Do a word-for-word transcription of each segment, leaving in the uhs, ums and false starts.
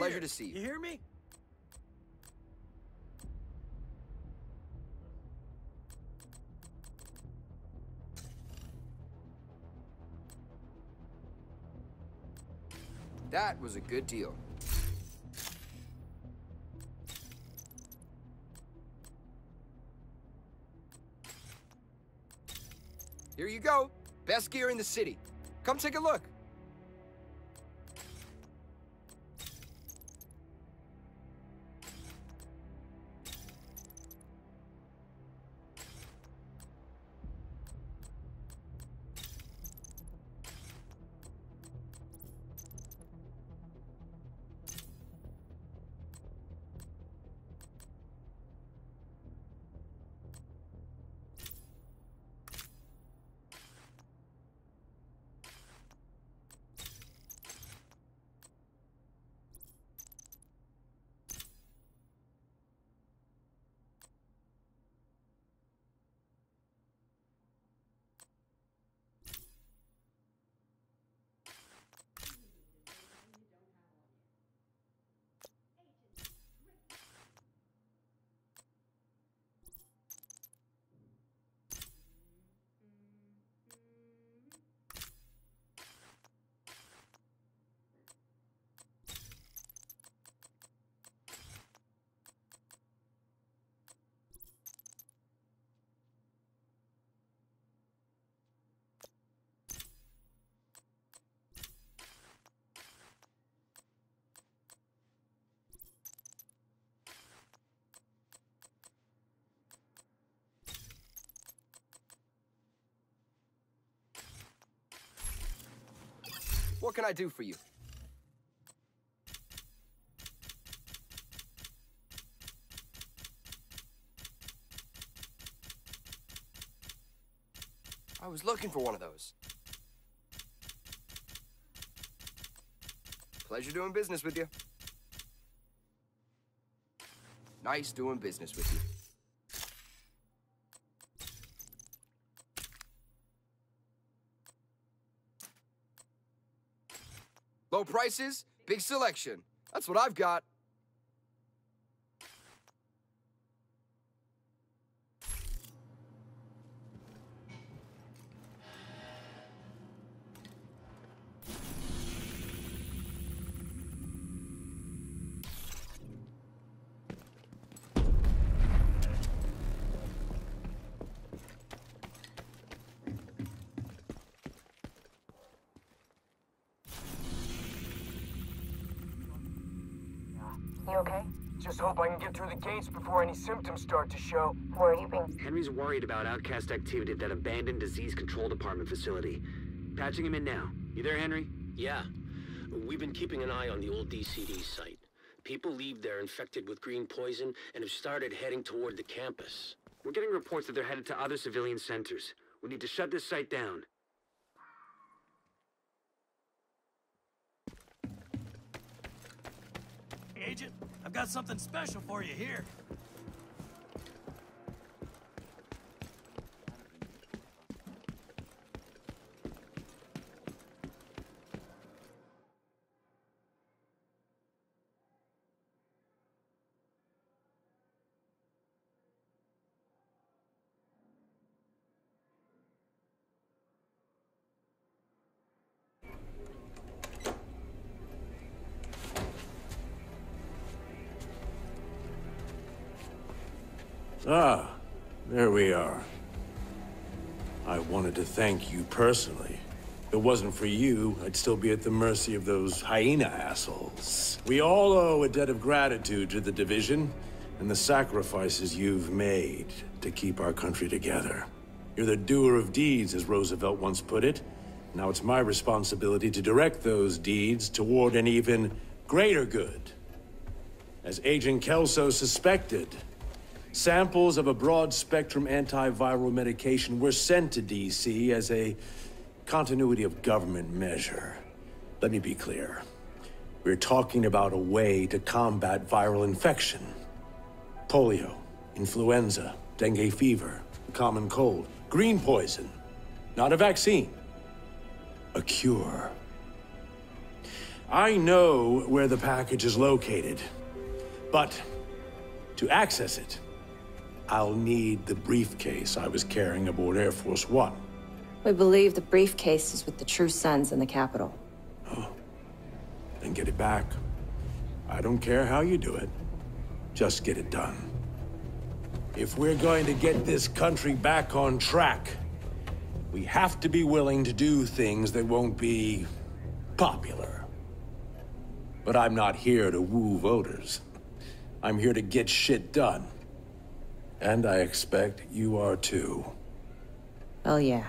Pleasure here. to see you. You hear me? That was a good deal. Here you go. Best gear in the city. Come take a look. What can I do for you? I was looking for one of those. Pleasure doing business with you. Nice doing business with you. Low prices, big selection. That's what I've got. You okay? Just hope I can get through the gates before any symptoms start to show. Where are you being... Henry's worried about outcast activity at that abandoned disease control department facility. Patching him in now. You there, Henry? Yeah. We've been keeping an eye on the old D C D site. People leave there infected with green poison and have started heading toward the campus. We're getting reports that they're headed to other civilian centers. We need to shut this site down. Agent, I've got something special for you here. Ah, there we are. I wanted to thank you personally. If it wasn't for you, I'd still be at the mercy of those hyena assholes. We all owe a debt of gratitude to the Division and the sacrifices you've made to keep our country together. You're the doer of deeds, as Roosevelt once put it. Now it's my responsibility to direct those deeds toward an even greater good. As Agent Kelso suspected, samples of a broad-spectrum antiviral medication were sent to D C as a continuity of government measure. Let me be clear. We're talking about a way to combat viral infection. Polio, influenza, dengue fever, the common cold, green poison. Not a vaccine. A cure. I know where the package is located, but to access it, I'll need the briefcase I was carrying aboard Air Force One. We believe the briefcase is with the True Sons in the capital. Oh, then get it back. I don't care how you do it. Just get it done. If we're going to get this country back on track, we have to be willing to do things that won't be popular. But I'm not here to woo voters. I'm here to get shit done. And I expect you are too. Oh yeah.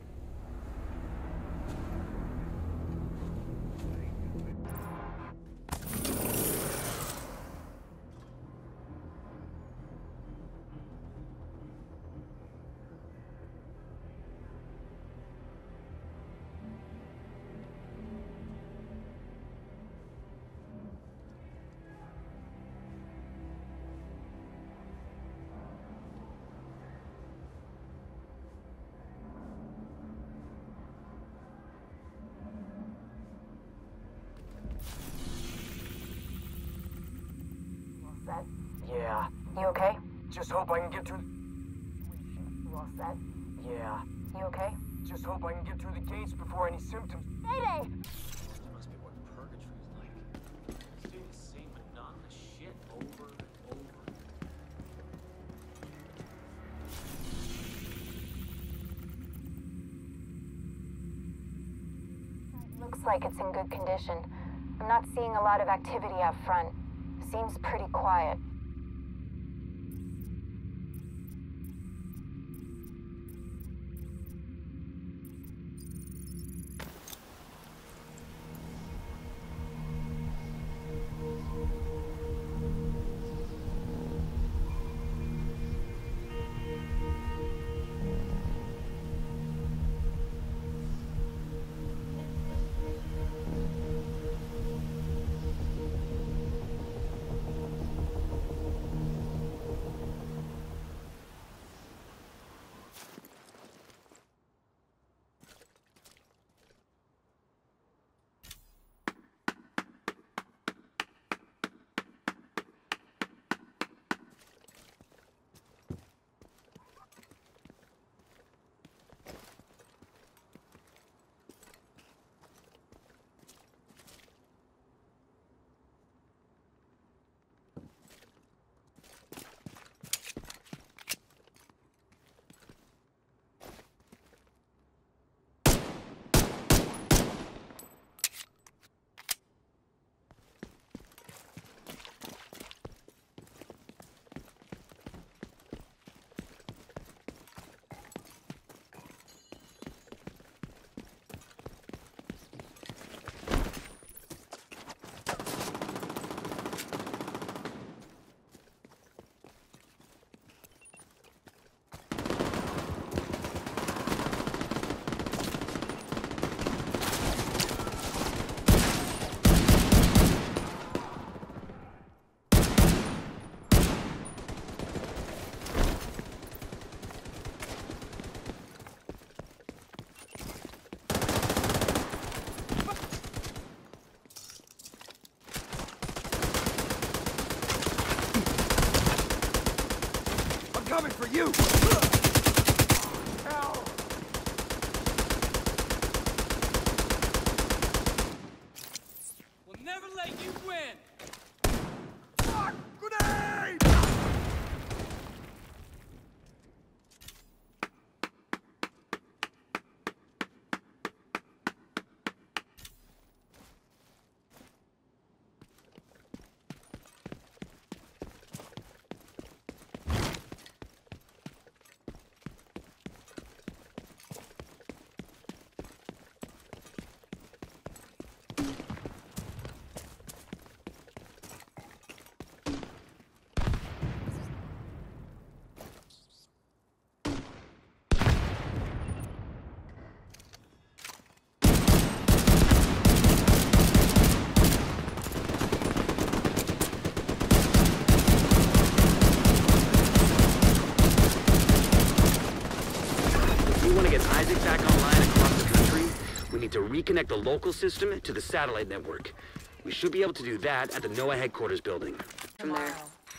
Yeah. You okay? Just hope I can get through. You all set? Yeah. You okay? Just hope I can get through the gates before any symptoms. Mayday! Must be what purgatory's like. Just doing the same monotonous shit over and over. Looks like it's in good condition. I'm not seeing a lot of activity out front. Seems pretty quiet. Coming for you! Ow! We'll never let you win! Fuck! Grenade! need to reconnect the local system to the satellite network. We should be able to do that at the NOAA headquarters building. From there.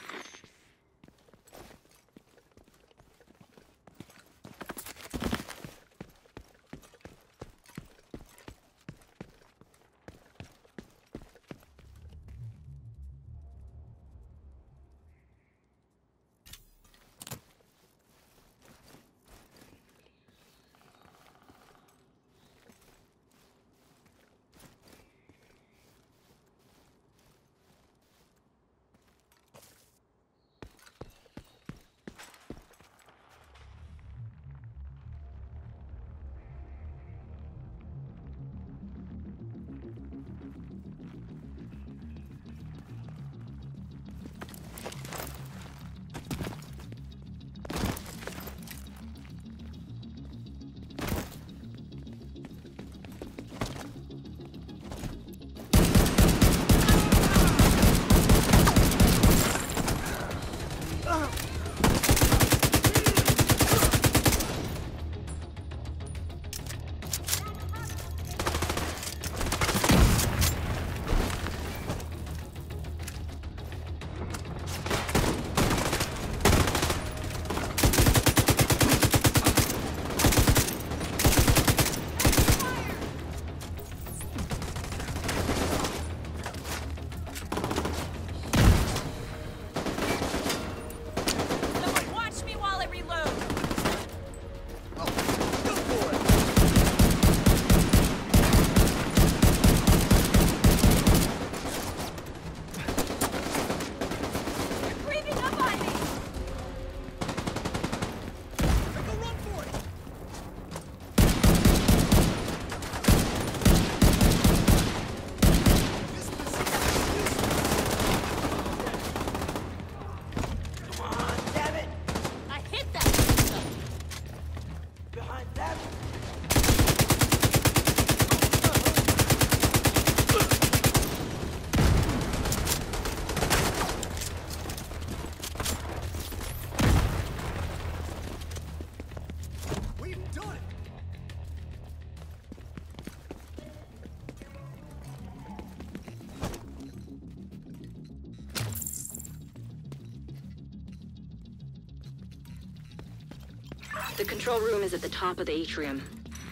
The control room is at the top of the atrium.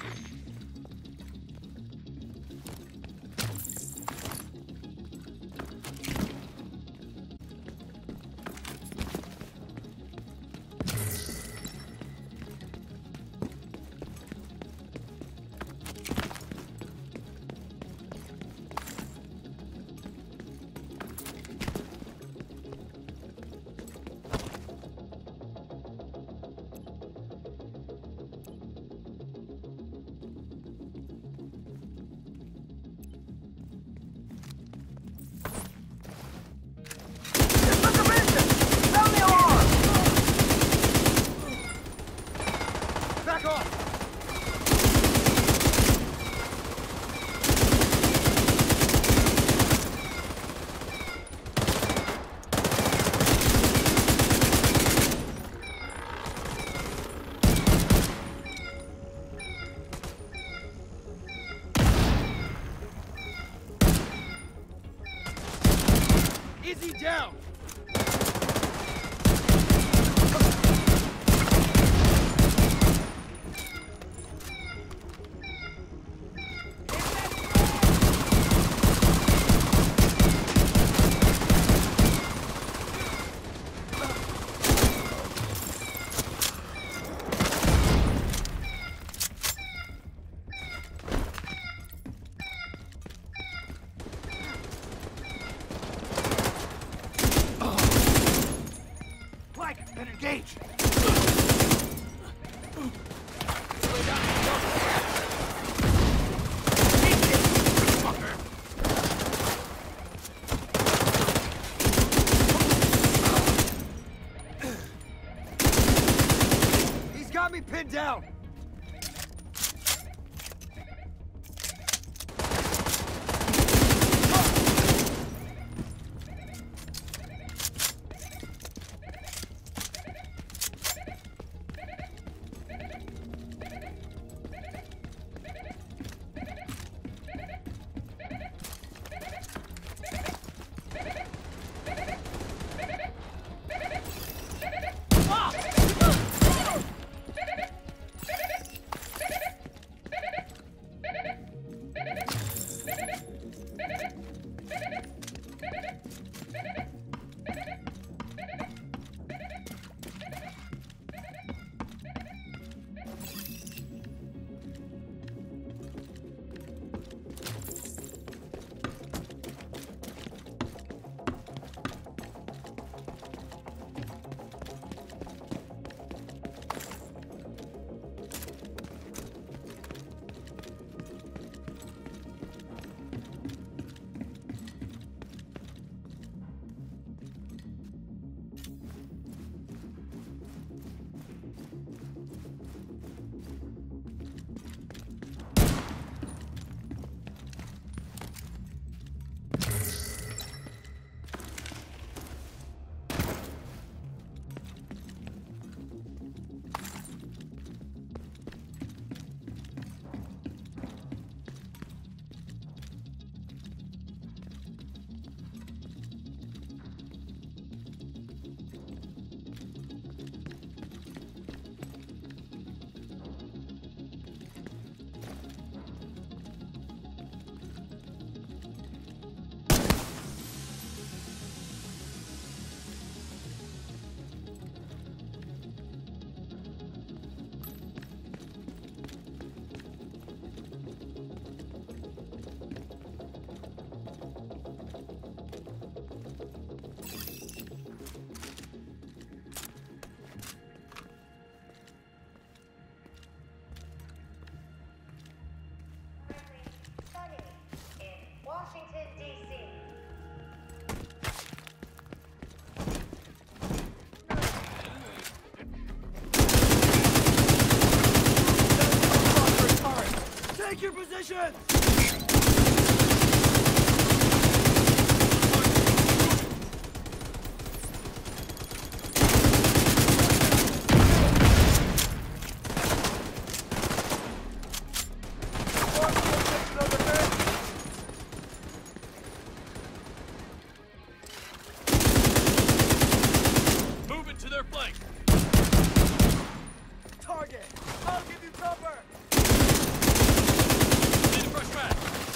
Easy down! Take your position! Moving to their flank. Target! I'll give you cover! Need a fresh match.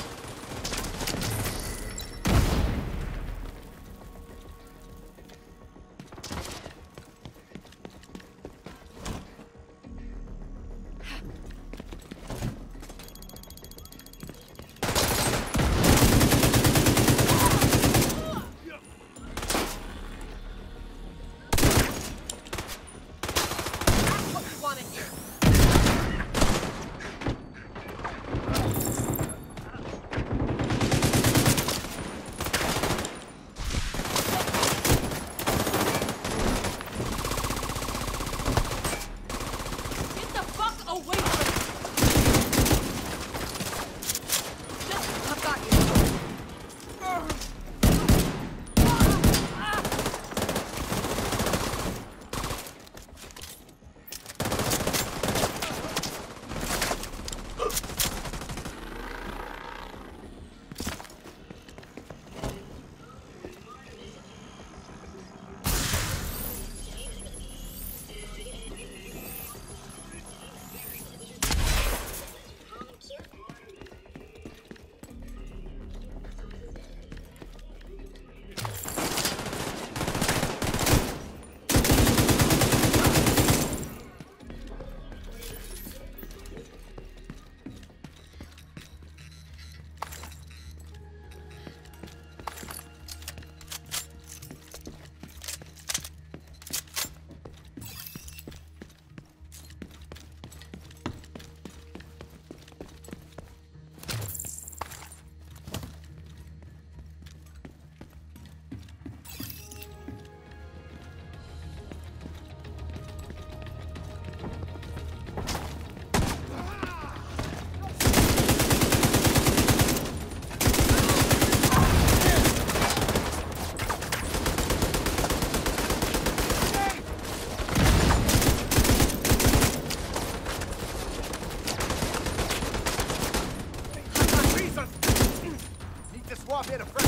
Swap in a fresh.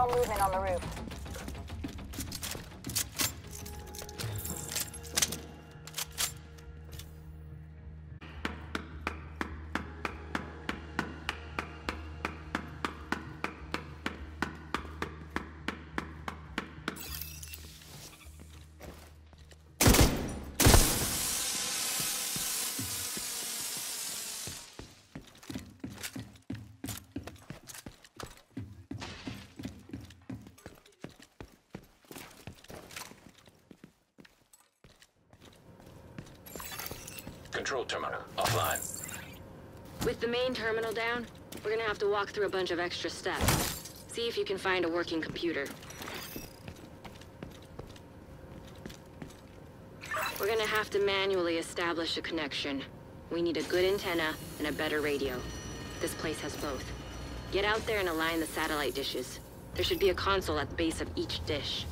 saw movement on the roof. Control terminal offline. With the main terminal down, we're gonna have to walk through a bunch of extra steps. See if you can find a working computer. We're gonna have to manually establish a connection. We need a good antenna and a better radio. This place has both. Get out there and align the satellite dishes. There should be a console at the base of each dish.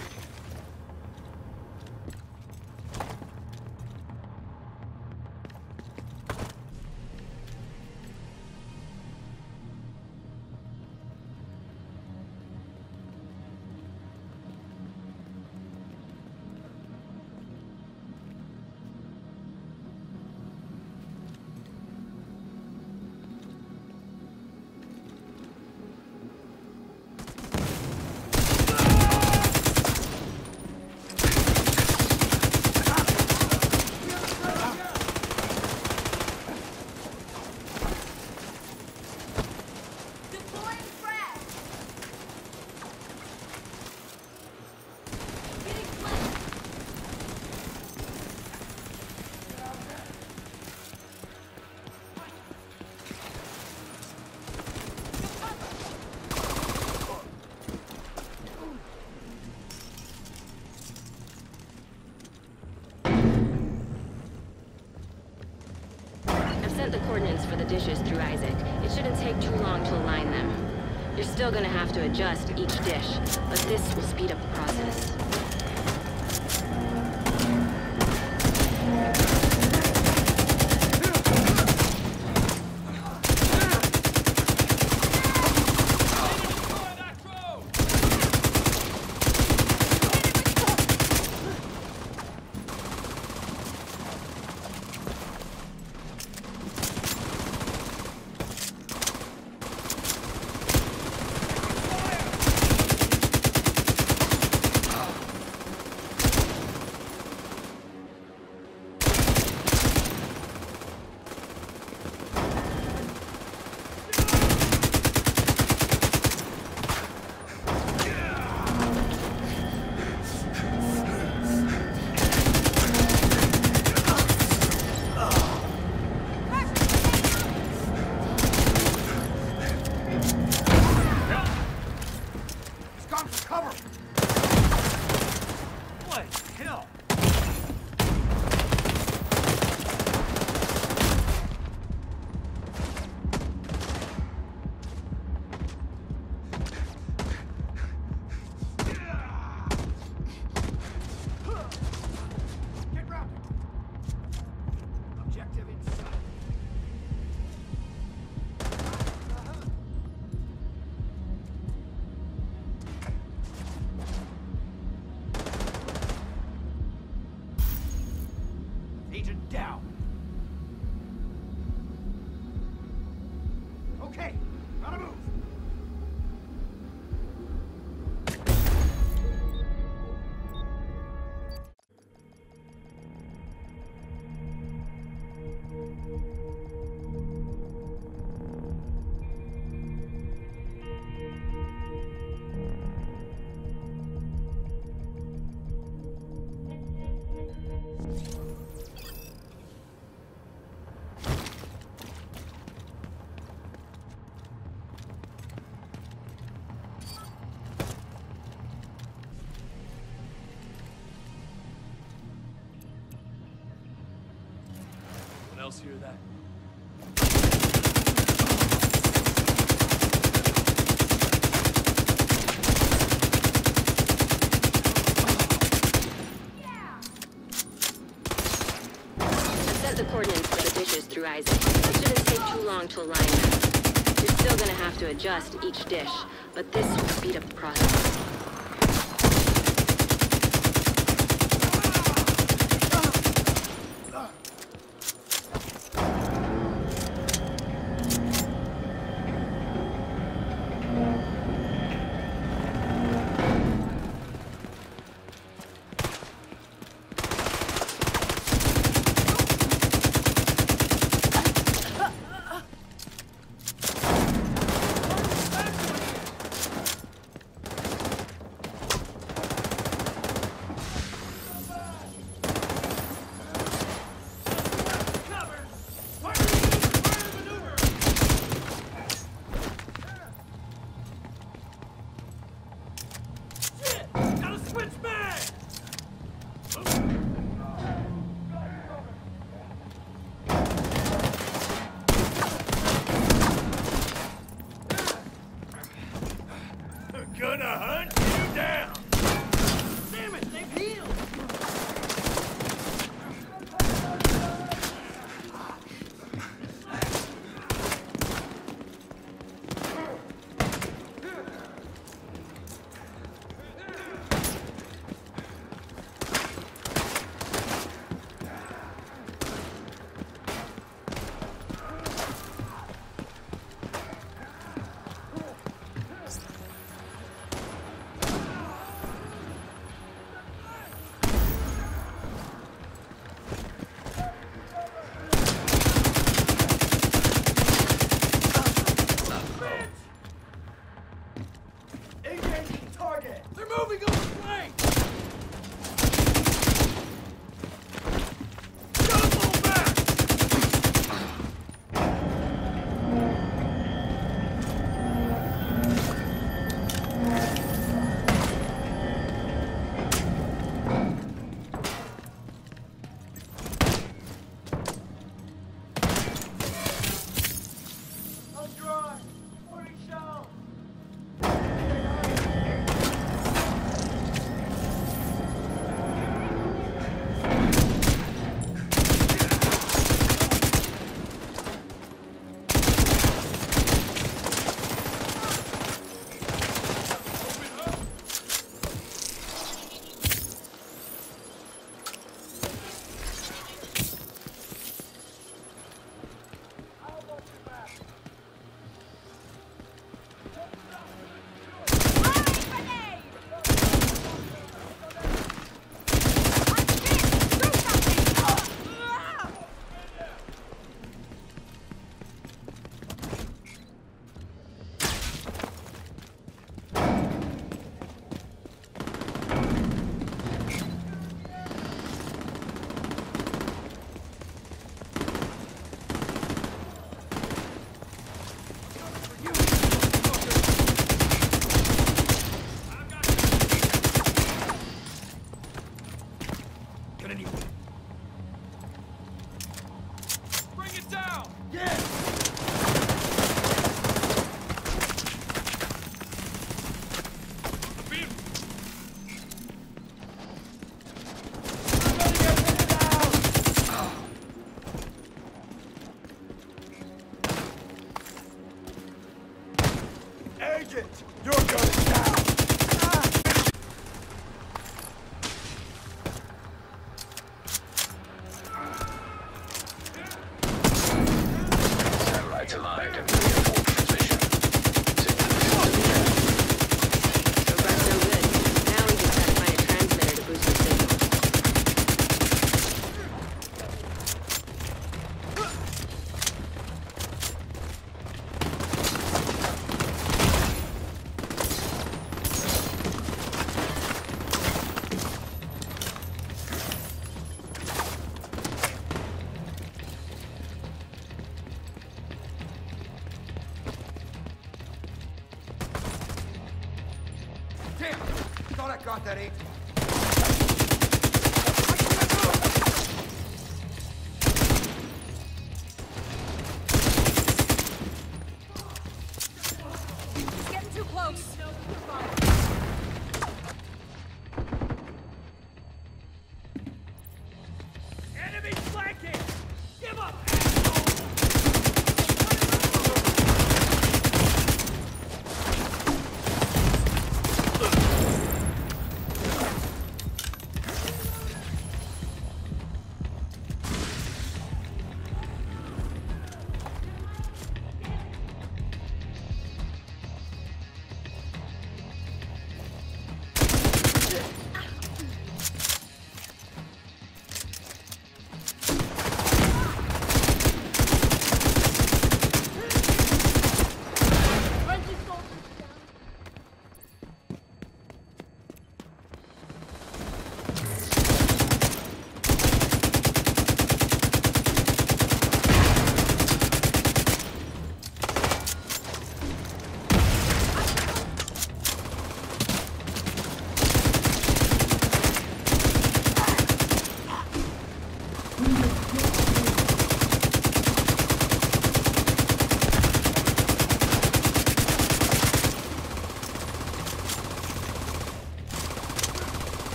The coordinates for the dishes through Isaac. It shouldn't take too long to align them. You're still gonna have to adjust each dish, but this will speed up the process. Agent down. Okay, gotta move. Else hear that? I've set the coordinates for the dishes through Isaac. It shouldn't take too long to align them. You're still gonna have to adjust each dish, but this will speed up the process. Got that eight. He's getting too close. Enemy flanking! Give up!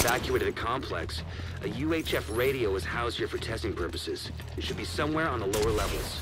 evacuated the complex. A U H F radio is housed here for testing purposes. It should be somewhere on the lower levels.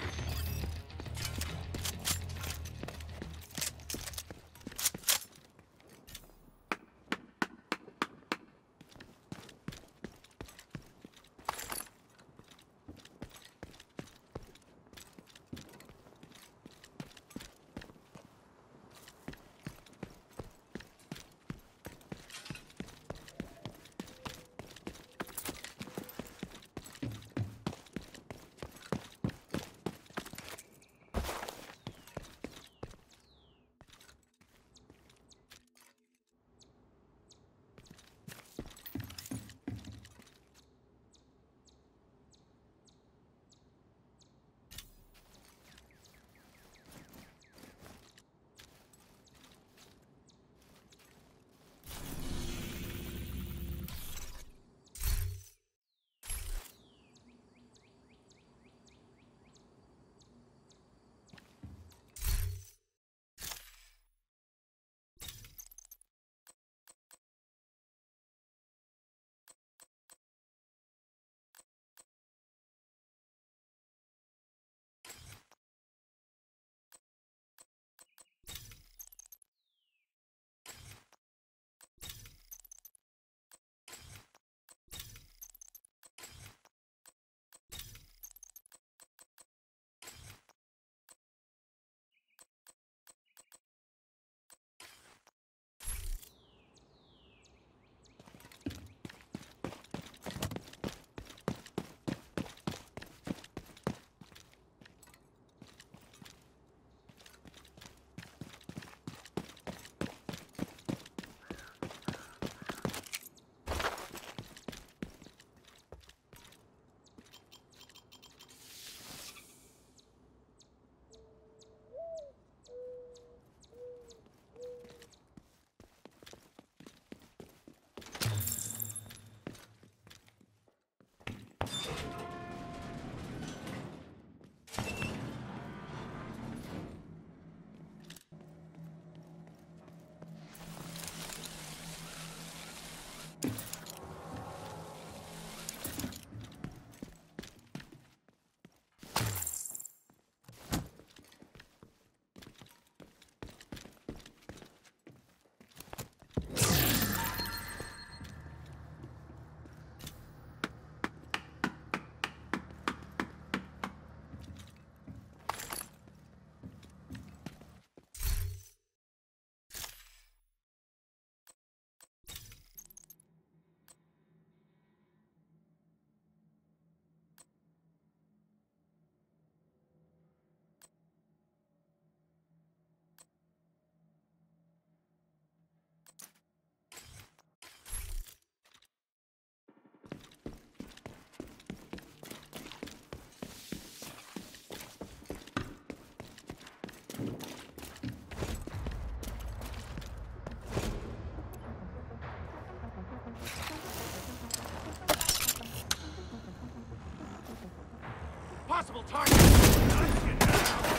Possible target! Nice you now.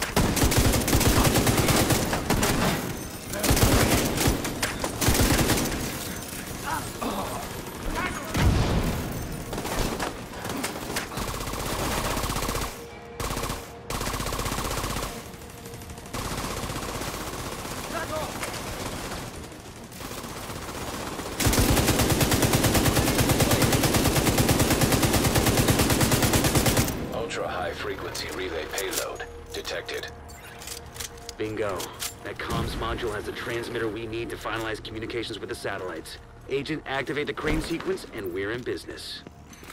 Ultra-high-frequency relay payload detected. Bingo. That comms module has the transmitter we need to finalize communications with the satellites. Agent, activate the crane sequence, and we're in business.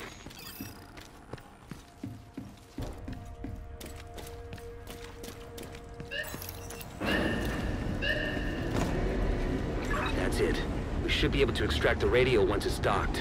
That's it. We should be able to extract the radio once it's docked.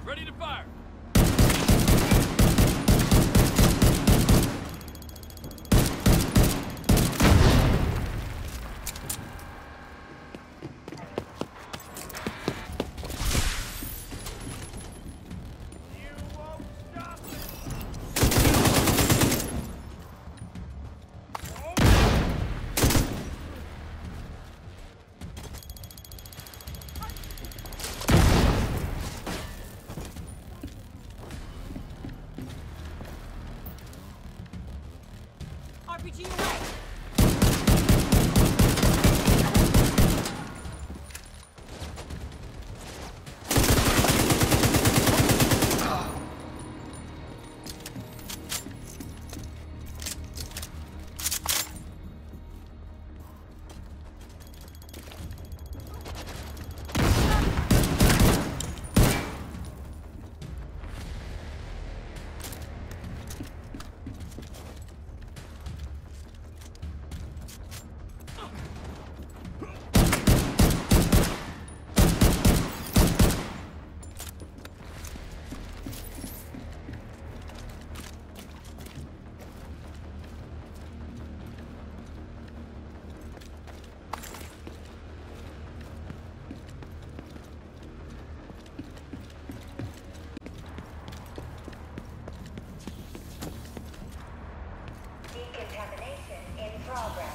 Ready to fire. R P G away! Decontamination in progress.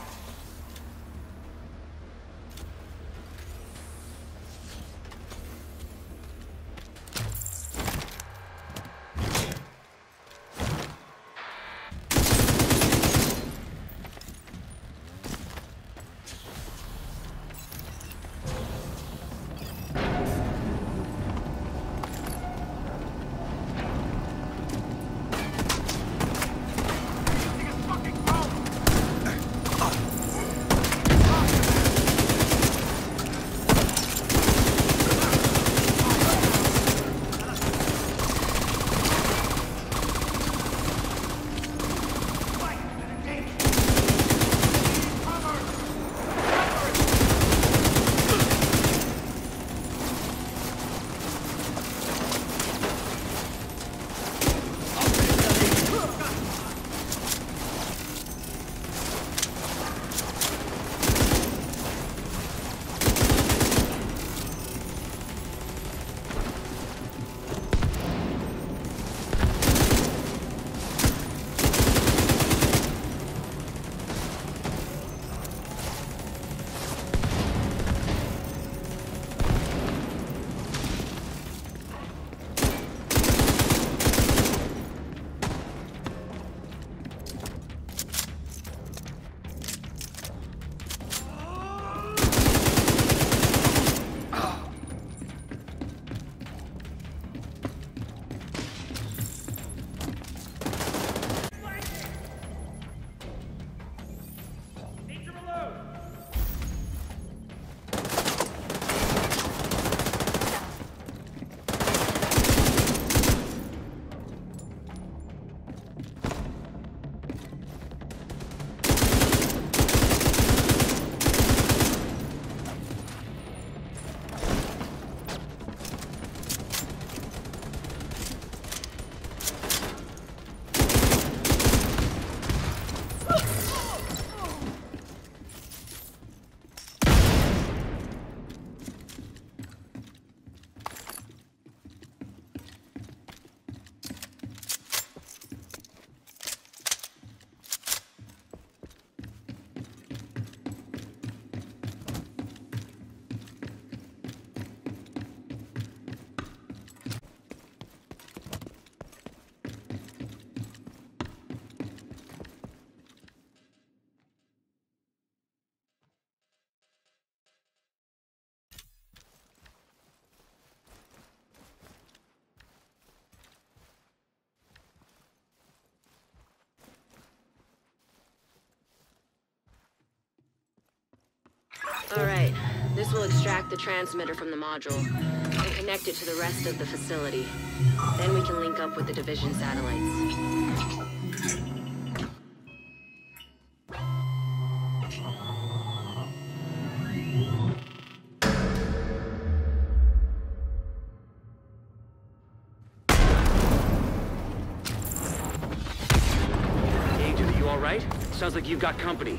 Alright, this will extract the transmitter from the module and connect it to the rest of the facility. Then we can link up with the Division satellites. right? Sounds like you've got company.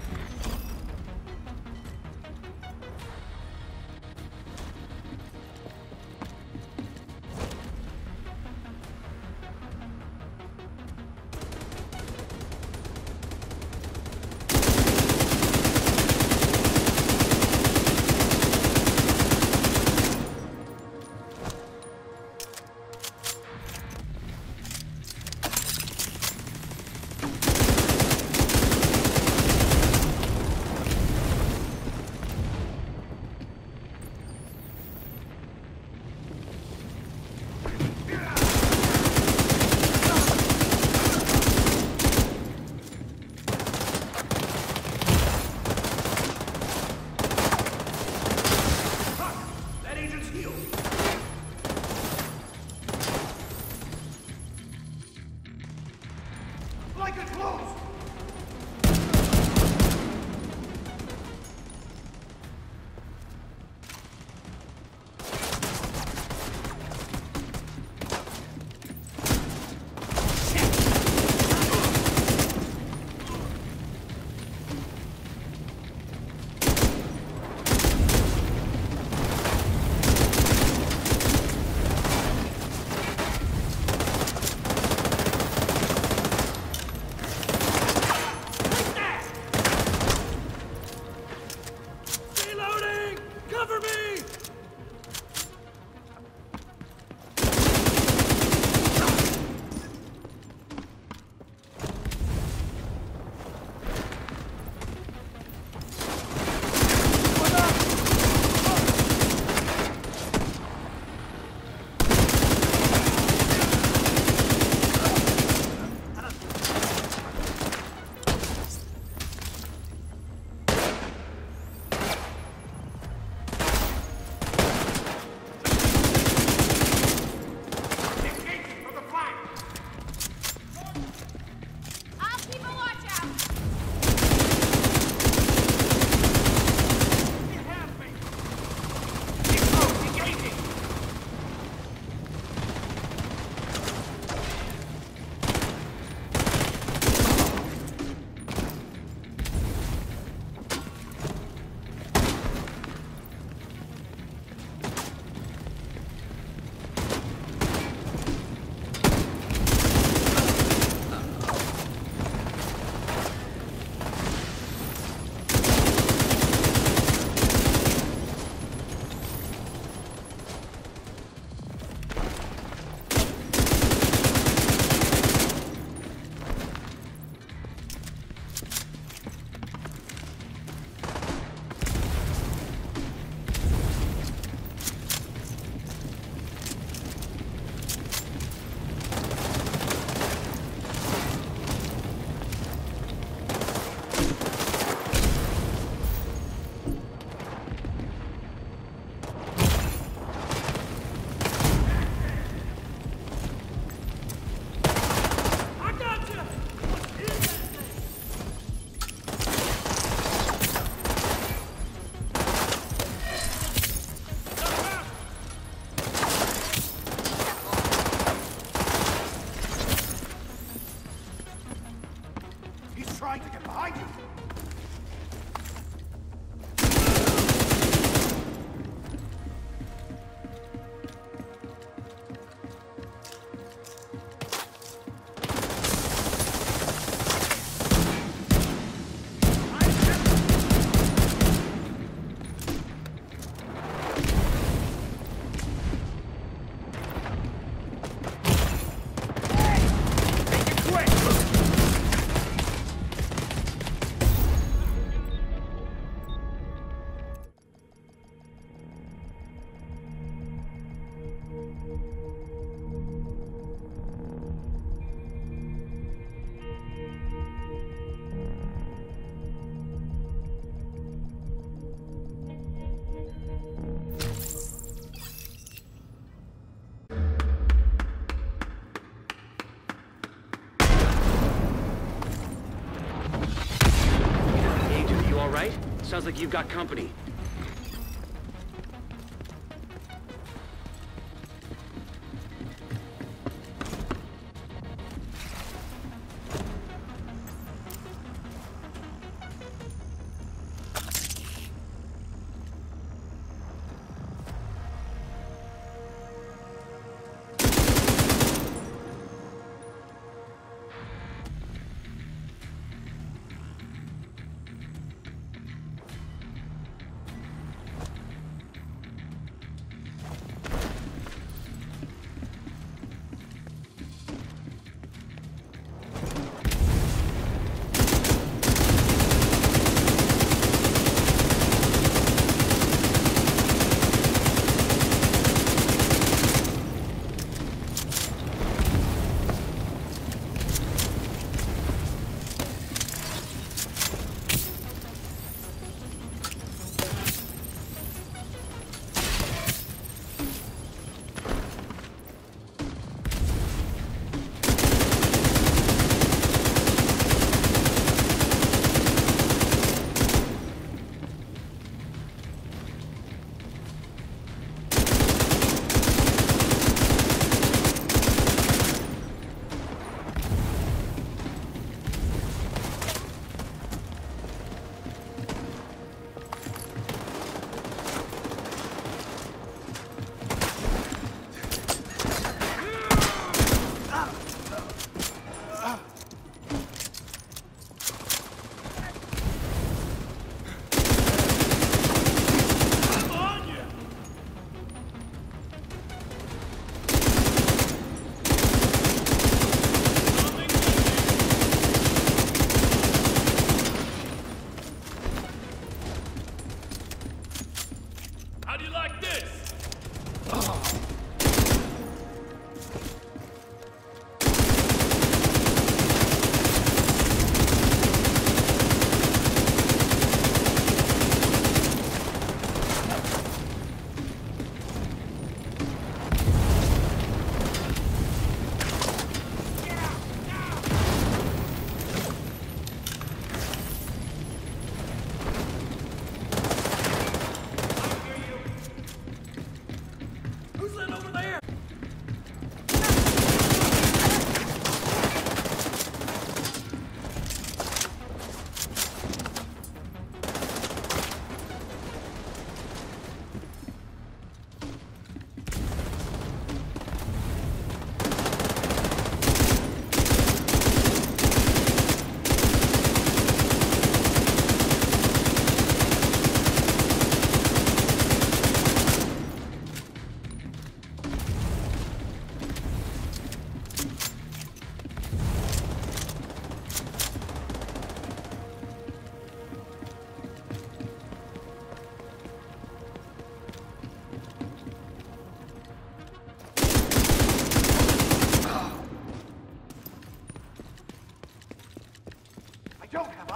Sounds like you've got company.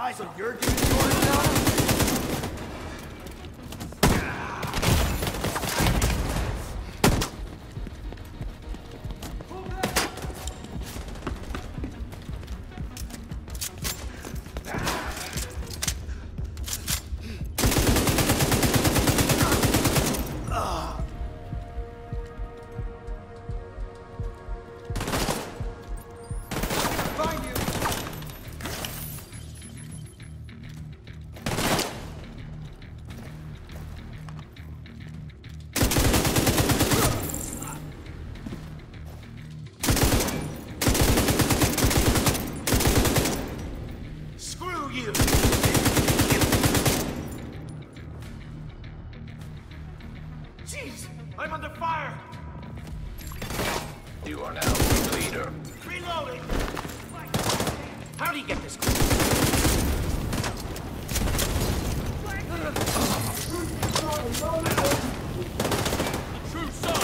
So you're giving orders now? Jeez, I'm under fire! You are now the leader. Reloading! How do you get this? True son!